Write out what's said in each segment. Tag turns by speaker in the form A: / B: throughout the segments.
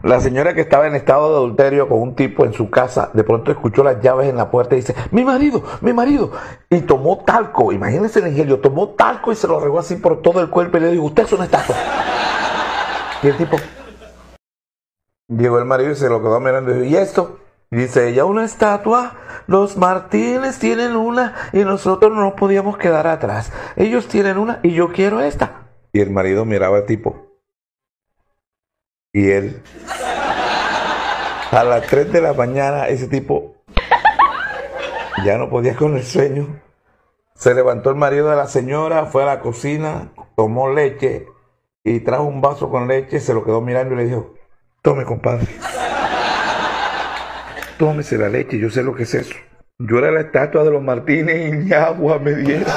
A: La señora que estaba en estado de adulterio con un tipo en su casa, de pronto escuchó las llaves en la puerta y dice, mi marido, y tomó talco, imagínense el ingenio, tomó talco y se lo regó así por todo el cuerpo y le dijo, usted es una estatua. Y el tipo, llegó el marido y se lo quedó mirando y dijo, ¿y esto? Y dice ella, una estatua, los Martínez tienen una y nosotros no nos podíamos quedar atrás. Ellos tienen una y yo quiero esta. Y el marido miraba al tipo. Y él, a las 3 de la mañana, ese tipo ya no podía con el sueño. Se levantó el marido de la señora, fue a la cocina, tomó leche y trajo un vaso con leche, se lo quedó mirando y le dijo, tome, compadre. Tómese la leche, yo sé lo que es eso. Yo era la estatua de los Martínez y ni agua me dieron.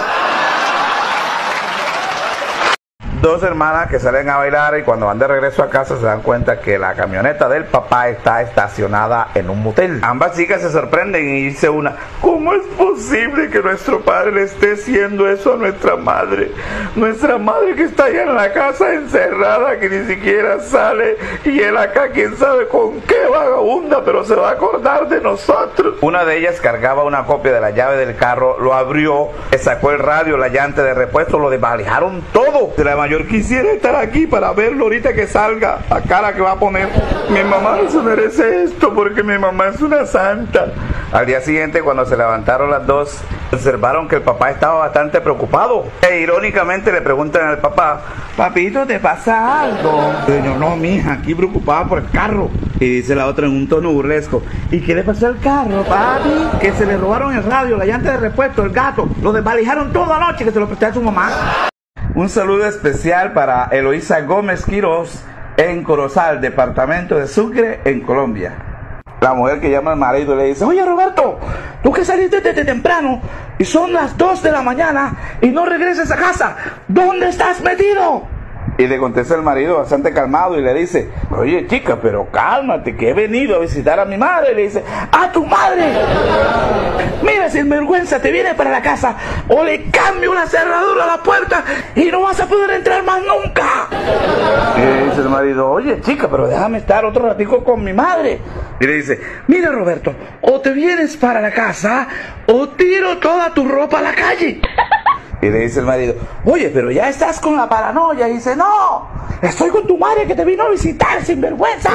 A: Dos hermanas que salen a bailar y cuando van de regreso a casa se dan cuenta que la camioneta del papá está estacionada en un motel. Ambas chicas se sorprenden y dice una, ¿cómo es posible que nuestro padre le esté haciendo eso a nuestra madre? Nuestra madre que está allá en la casa encerrada, que ni siquiera sale, y él acá quién sabe con qué vagabunda, pero se va a acordar de nosotros. Una de ellas cargaba una copia de la llave del carro, lo abrió, le sacó el radio, la llanta de repuesto, lo desvalijaron todo. La mayor quisiera estar aquí para verlo ahorita que salga, la cara que va a poner. Mi mamá no se merece esto porque mi mamá es una santa. Al día siguiente, cuando se levantaron las dos, observaron que el papá estaba bastante preocupado. E irónicamente le preguntan al papá, papito, ¿te pasa algo? Y yo, no, mija, aquí preocupada por el carro. Y dice la otra en un tono burlesco, ¿y qué le pasó al carro, papi? Que se le robaron el radio, la llanta de repuesto, el gato, lo desvalijaron toda la noche que se lo presté a su mamá. Un saludo especial para Eloísa Gómez Quirós en Corozal, departamento de Sucre, en Colombia. La mujer que llama al marido le dice, oye Roberto, tú que saliste desde temprano y son las 2 de la mañana y no regresas a casa, ¿dónde estás metido? Y le contesta el marido bastante calmado y le dice, oye chica, pero cálmate, que he venido a visitar a mi madre. Y le dice, ¡a tu madre! Mira, sinvergüenza, te vienes para la casa o le cambio una cerradura a la puerta y no vas a poder entrar más nunca. Y le dice el marido, oye chica, pero déjame estar otro ratico con mi madre. Y le dice, mira Roberto, o te vienes para la casa o tiro toda tu ropa a la calle. Y le dice el marido, oye, pero ya estás con la paranoia. Y dice, no, estoy con tu madre que te vino a visitar, sinvergüenza.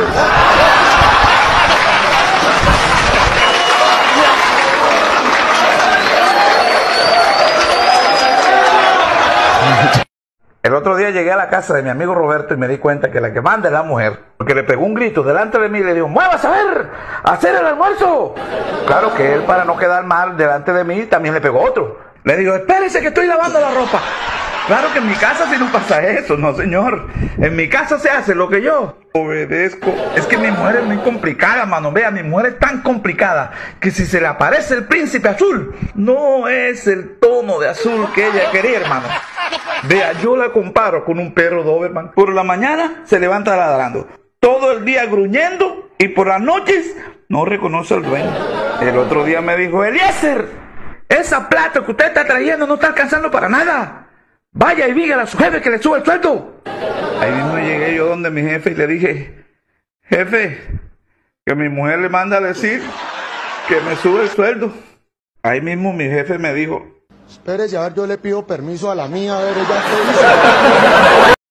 A: El otro día llegué a la casa de mi amigo Roberto y me di cuenta que la que manda es la mujer, porque le pegó un grito delante de mí y le dijo, muévase a ver, a hacer el almuerzo. Claro que él, para no quedar mal delante de mí, también le pegó otro. Le digo, espérese que estoy lavando la ropa. Claro que en mi casa sí no pasa eso, no señor. En mi casa se hace lo que yo obedezco. Es que mi mujer es muy complicada, mano. Vea, mi mujer es tan complicada que si se le aparece el príncipe azul, no es el tono de azul que ella quería, hermano. Vea, yo la comparo con un perro Doberman. Por la mañana se levanta ladrando, todo el día gruñendo y por las noches no reconoce al dueño. El otro día me dijo, Eliezer, esa plata que usted está trayendo no está alcanzando para nada. Vaya y dígale a su jefe que le suba el sueldo. Ahí mismo llegué yo donde mi jefe y le dije, jefe, que mi mujer le manda a decir que me sube el sueldo. Ahí mismo mi jefe me dijo,
B: espérese, a ver, yo le pido permiso a la mía, a ver, ella qué dice.